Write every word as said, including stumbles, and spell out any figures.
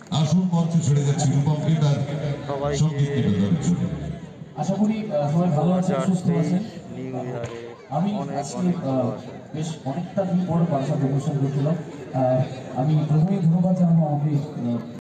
আসুন মঞ্চে ছেড়ে যাচ্ছি রূপমকে তার সঙ্গীত নিবেদনের জন্য। আশা করি সবাই ভালো আছেন, সুস্থ আছেন। নিউ ইয়ারে আমি অনেক আজকে অনেক ভালোবাসা। বেশ অনেকটা দিন পর বাসা পরিবেশন করছিলাম। আমি প্রথমেই ধন্যবাদ জানাবো আমাকে